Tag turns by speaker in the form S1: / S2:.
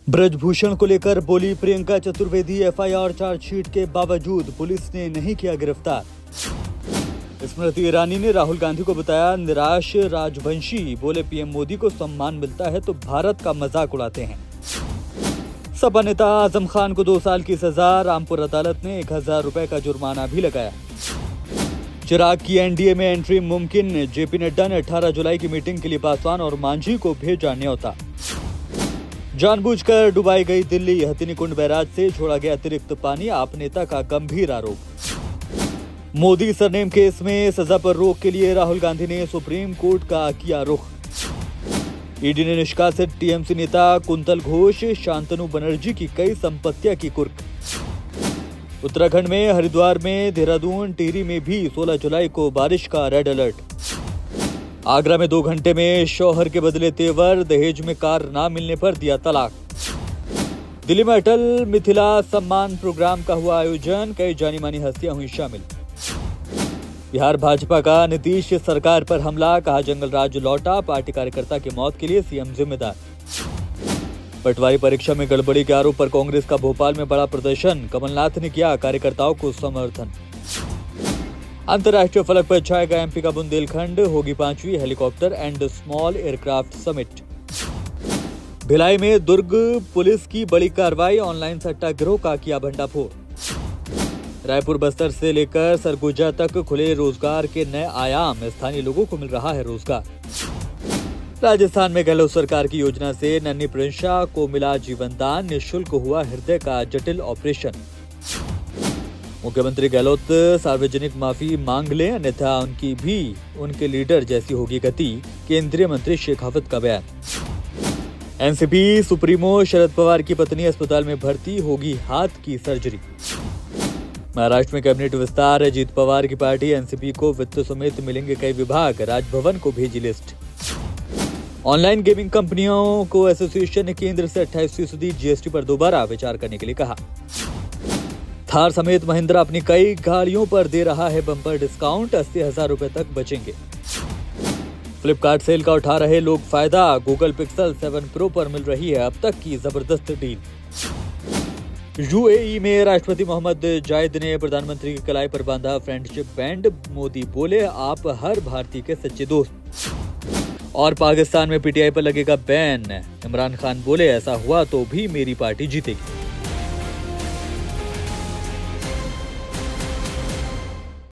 S1: ब्रजभूषण को लेकर बोली प्रियंका चतुर्वेदी, एफआईआर चार्जशीट के बावजूद पुलिस ने नहीं किया गिरफ्तार। स्मृति ईरानी ने राहुल गांधी को बताया निराश राजवंशी, बोले पीएम मोदी को सम्मान मिलता है तो भारत का मजाक उड़ाते हैं। सपा नेता आजम खान को 2 साल की सजा, रामपुर अदालत ने 1000 रुपए का जुर्माना भी लगाया। चिराग की एनडीए में एंट्री मुमकिन, जेपी नड्डा ने 18 जुलाई की मीटिंग के लिए पासवान और मांझी को भेजा न्योता। जानबूझकर डुबाई गई दिल्ली, हथिनीकुंड बैराज से छोड़ा गया अतिरिक्त पानी, आप नेता का गंभीर आरोप। मोदी सरनेम केस में सजा पर रोक के लिए राहुल गांधी ने सुप्रीम कोर्ट का किया रुख। ईडी ने निष्कासित टीएमसी नेता कुंतल घोष, शांतनु बनर्जी की कई संपत्तियां की कुर्क। उत्तराखंड में हरिद्वार में, देहरादून, टिहरी में भी 16 जुलाई को बारिश का रेड अलर्ट। आगरा में 2 घंटे में शौहर के बदले तेवर, दहेज में कार ना मिलने पर दिया तलाक। दिल्ली में अटल मिथिला सम्मान प्रोग्राम का हुआ आयोजन, कई जानी मानी हस्तियां हुई शामिल। बिहार भाजपा का नीतीश सरकार पर हमला, कहा जंगल राज लौटा, पार्टी कार्यकर्ता की मौत के लिए सीएम जिम्मेदार। पटवारी परीक्षा में गड़बड़ी के आरोप पर कांग्रेस का भोपाल में बड़ा प्रदर्शन, कमलनाथ ने किया कार्यकर्ताओं को समर्थन। अंतर्राष्ट्रीय फलक पर छाएगा एमपी का बुंदेलखंड, होगी 5वीं helicopter and small aircraft summit. Bhilai में दुर्ग पुलिस की बड़ी कार्रवाई, ऑनलाइन सट्टा गिरोह का किया भंडाफोड़। रायपुर बस्तर से लेकर सरगुजा तक खुले रोजगार के नए आयाम, स्थानीय लोगों को मिल रहा है रोजगार। राजस्थान में गहलोत सरकार की योजना से नन्ही प्रिंशा को मिला जीवन दान, निःशुल्क हुआ हृदय का जटिल ऑपरेशन। मुख्यमंत्री गहलोत सार्वजनिक माफी मांग लें, अन्यथा उनकी भी उनके लीडर जैसी होगी गति, केंद्रीय मंत्री शेखावत का बयान। एनसीपी सुप्रीमो शरद पवार की पत्नी अस्पताल में भर्ती, होगी हाथ की सर्जरी। महाराष्ट्र में कैबिनेट विस्तार, अजीत पवार की पार्टी एनसीपी को वित्त समेत मिलेंगे कई विभाग, राजभवन को भेजी लिस्ट। ऑनलाइन गेमिंग कंपनियों को एसोसिएशन ने केंद्र से 28% जीएसटी पर दोबारा विचार करने के लिए कहा। थार समेत महिंद्रा अपनी कई गाड़ियों पर दे रहा है बम्पर डिस्काउंट, 80,000 रुपए तक बचेंगे। फ्लिपकार्ट सेल का उठा रहे लोग फायदा, गूगल पिक्सल 7 प्रो पर मिल रही है अब तक की जबरदस्त डील। यूएई में राष्ट्रपति मोहम्मद जायद ने प्रधानमंत्री की कलाई पर बांधा फ्रेंडशिप बैंड, मोदी बोले आप हर भारतीय के सच्चे दोस्त। और पाकिस्तान में पीटीआई पर लगेगा बैन, इमरान खान बोले ऐसा हुआ तो भी मेरी पार्टी जीतेगी।